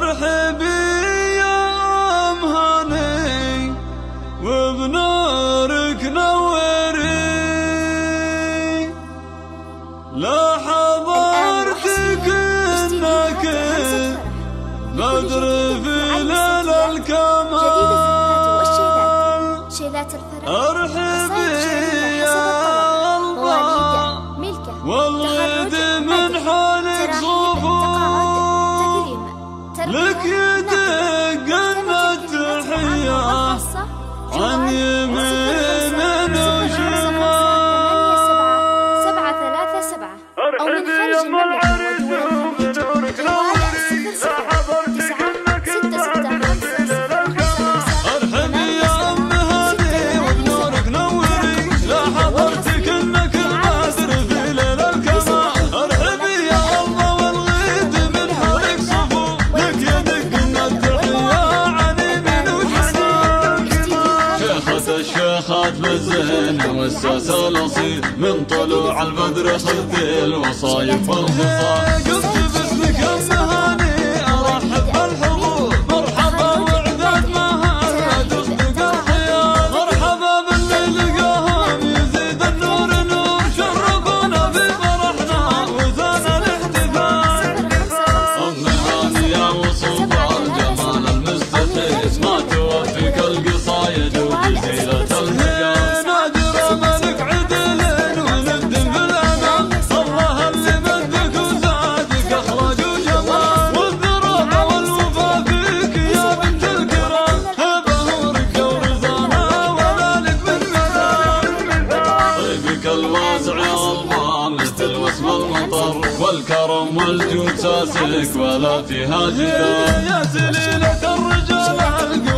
ارحبي يا ام هاني وبنورك نوري، لا حضرتك انك بدر في ليل الكمال. ارحبي يا الله والغد من حولك صفوف، لك يدق التحية عن يمين وشمال. ارحبي يا ام العريس وبنورك نوري، لا حضرتك انك بدر في ليل الكمال. ارحبي يا ام هاني وبنورك نوري، لا حضرتك انك بدر في ليل الكمال. ارحبي يا الله والغيد من حولك صفوف، لك يدق التحية عن يمين وشمال. شيخة الشيخات بالزين والساس الاصيل، من طلوع البدر خذي الوصايب والخصال. قلت باسمك يا ام هاني ارحب بالحضور، مرحبا وعداد مهنا تصدق الخيال. مرحبا باللي لقاهم يزيد النور نور، شرفونا بفرحنا وزان الاحتفال. ام هاني يا وصوف الجمال المستخيل، ما توفيك القصايد وجزيلة المجال. نادر ملك عدل ونبد في الامل، الله اللي مدك وزادك اخلاق وجمال. والذرابة والوفا فيك يا بنت الكرام، بهورك ورزانا ولا لك من مثال. طيبك الواسع يا الله مثل وسم المطر، والكرم والجود ساسك ولا فيها جدال. يا سليلة الرجال